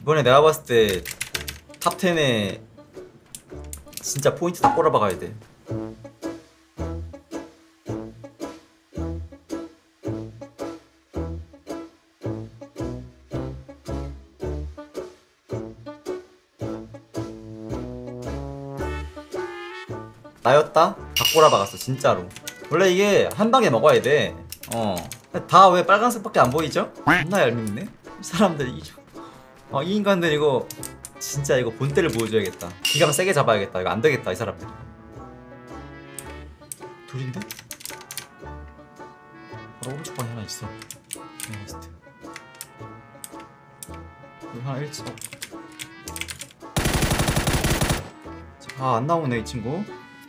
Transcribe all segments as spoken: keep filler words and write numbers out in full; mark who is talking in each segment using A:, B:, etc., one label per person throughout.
A: 이번에 내가 봤을 때 탑 텐에 진짜 포인트 다 꼬라박아야 돼. 나였다? 다 꼬라박았어 진짜로. 원래 이게 한 방에 먹어야 돼. 어. 다 왜 빨간색밖에 안 보이죠? 존나 얄밉네. 이 사람들 이, 어, 이 인간들 이거 진짜 이거 본때를 보여줘야겠다. 기강 세게 잡아야겠다. 이거 안 되겠다 이 사람들. 둘인데? 바로 오른쪽 방에 하나 있어. 내가 봤을 때. 여기 하나 일찍. 아, 안 나오네 이 친구.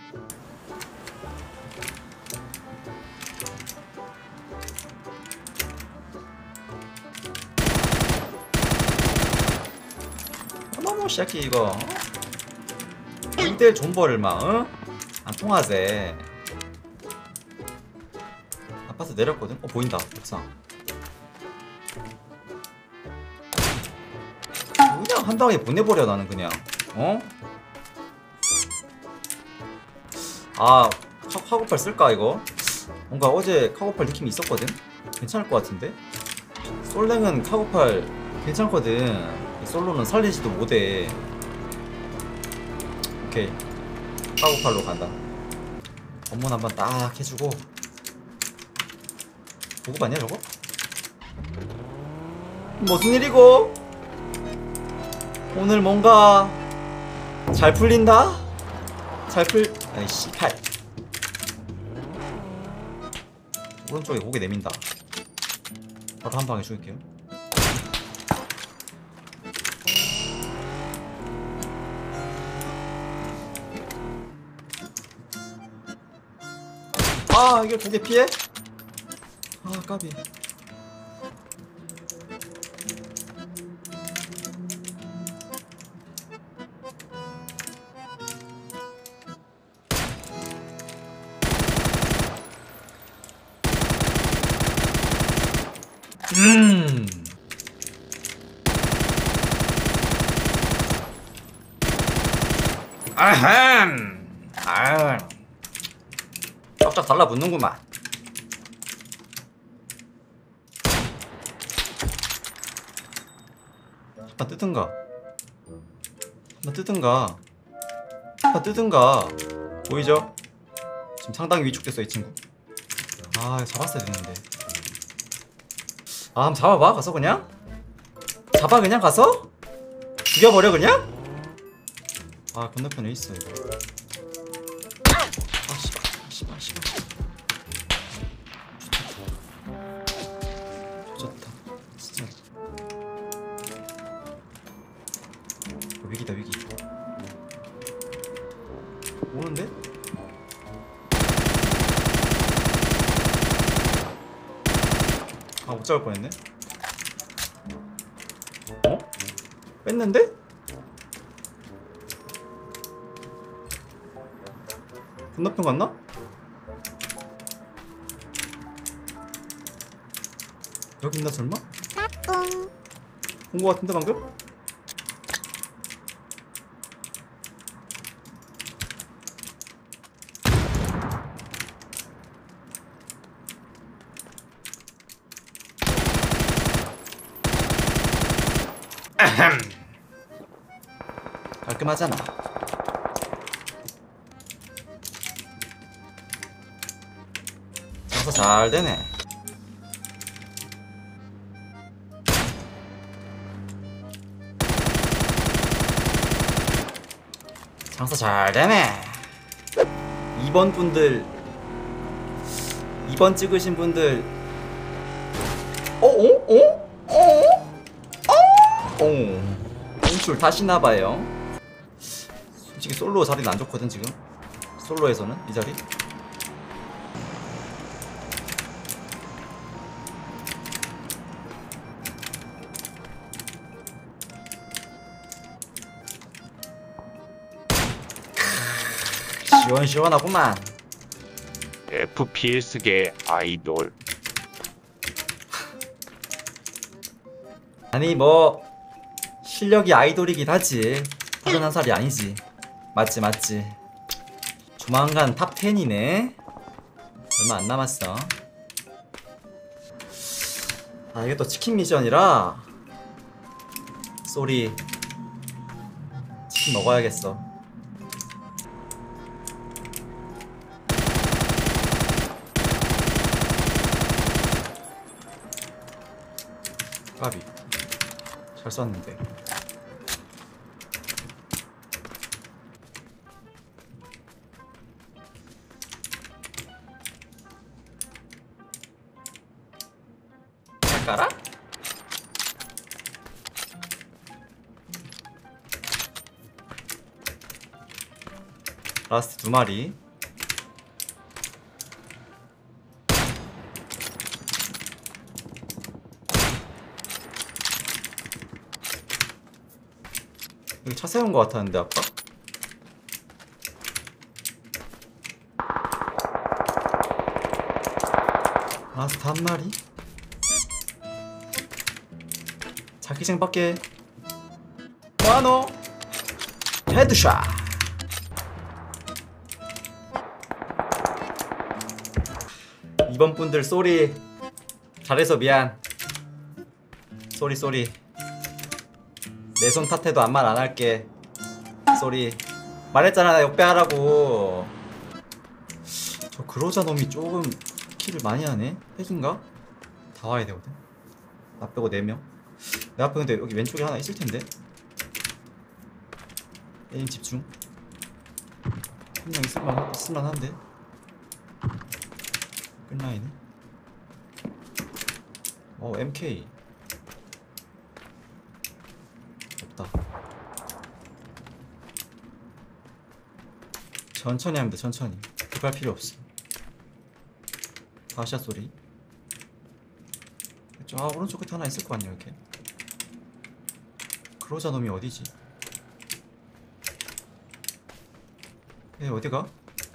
A: 너무 시작해 이거. 일 대 일 존버를 막 어? 안 통하세. 아파트 내렸거든? 어 보인다 옥상. 그냥 한 방에 보내버려 나는 그냥. 어? 아 카, 카고팔 쓸까 이거? 뭔가 어제 카고팔 느낌이 있었거든? 괜찮을 것 같은데? 솔랭은 카고팔 괜찮거든. 솔로는 살리지도 못해. 오케이 카고팔로 간다. 검문 한번 딱 해주고. 보고 봤냐 저거? 무슨 일이고? 오늘 뭔가 잘 풀린다? 잘 풀... 아이씨 칼. 오른쪽에 고개 내민다. 바로 한 방에 죽일게요. 아 이게 고개 피해? 아 까비. 음. 아함. 아. 쫙쫙 달라붙는구만. 한번 뜨든가. 한번 뜨든가. 한번 뜨든가. 보이죠? 지금 상당히 위축됐어 이 친구. 아 잡았어야 됐는데. 아 한번 잡아봐 가서 그냥. 잡아 그냥 가서? 죽여버려 그냥? 아 건너편에 있어 이거. 아 씨발 씨발 씨발. 조졌다 진짜. 위기다 위기. 오는데? 아 못 잡을 뻔했네. 어? 뺐는데? 건너편 갔나? 여기 있나 설마? 본 거 같은데 방금? 아흠. 깔끔하잖아. 장사 잘 되네. 장사 잘 되네. 이 번 분들 이 번 찍으신 분들 어? 어? 어? 어? 어? 공출 타시나봐요. 솔직히 솔로 자리는 안 좋거든 지금. 솔로에서는 이 자리. 시원시원하구만.
B: 에프피에스계 아이돌.
A: 아니 뭐 실력이 아이돌이긴 하지. 서른한 살이 아니지. 맞지 맞지. 조만간 탑 텐이네. 얼마 안 남았어. 아 이게 또 치킨 미션이라 쏘리 치킨 먹어야겠어. 까비 잘 쐈는데. 잘 깔아? 라스트 두 마리. 여기 차 세운 거 같았는데 아까? 라스트 한 마리? 자기장 밖에 뭐하노? 헤드샷. 이번 분들 쏘리 잘해서 미안. 쏘리 쏘리. 내 손 탓해도 아무 말 안 할게. 쏘리. 말했잖아 나 역배하라고. 저 그로자 놈이 조금 킬을 많이 하네. 핵인가? 다 와야 되거든. 나 빼고 네 명. 내 앞에 근데 여기 왼쪽에 하나 있을 텐데. 에임 집중. 한 명 있을만 있을만한데. 끝라이네. 어 엠케이 없다. 천천히 하면 돼. 천천히. 급할 필요 없어. 다시야 소리. 아 오른쪽 끝에 하나 있을 거 아니야 이렇게. 그로자 놈이 어디지? 얘 어디가?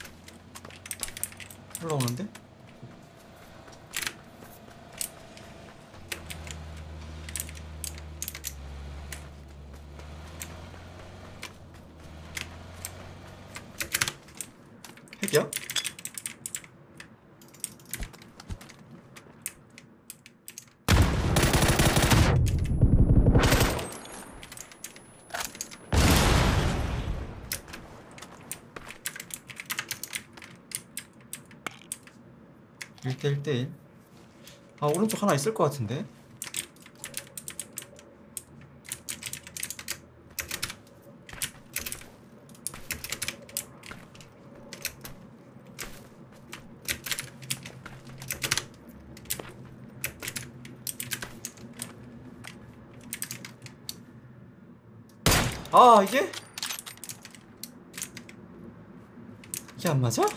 A: 올라오는데? 핵이야? 일 대 일 대 일. 아 오른쪽 하나 있을 것 같은데. 아 이게? 이게 안 맞아?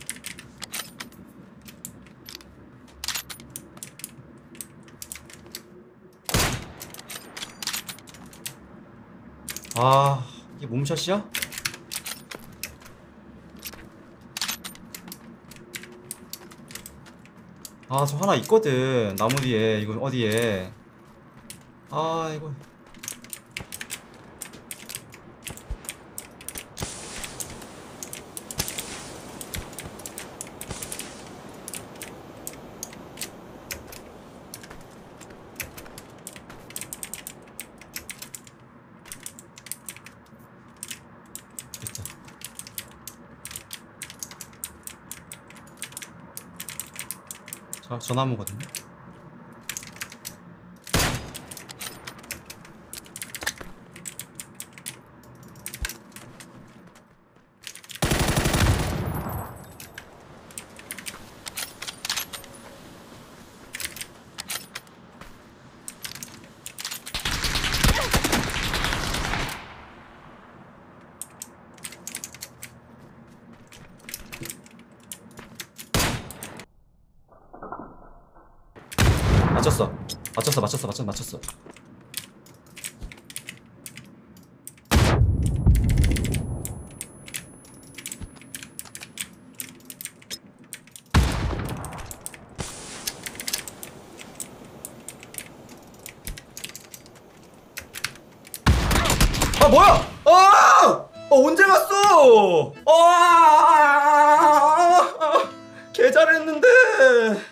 A: 아 이게 몸샷이야? 아 저 하나 있거든 나무 뒤에. 이거 어디에? 아 이거 됐다. 자 저 나무거든요. 맞췄어 맞췄어 맞췄어 맞췄어 맞췄어. 아 뭐야? 아! 어, 언제 갔어? 아! 개 잘했는데.